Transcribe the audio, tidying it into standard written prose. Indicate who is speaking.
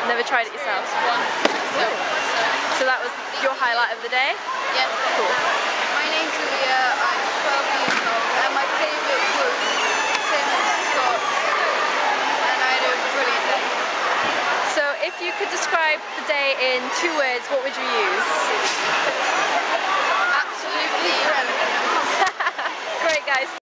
Speaker 1: Never tried it yourself?
Speaker 2: One.
Speaker 1: So that was your highlight of the day?
Speaker 2: Yeah.
Speaker 1: Cool.
Speaker 2: My name's Julia, I'm 12 years old, and my favourite was Simmons Scott, and I had a brilliant day.
Speaker 1: So if you could describe the day in 2 words, what would you use?
Speaker 2: Absolutely irrelevant.
Speaker 1: Great guys.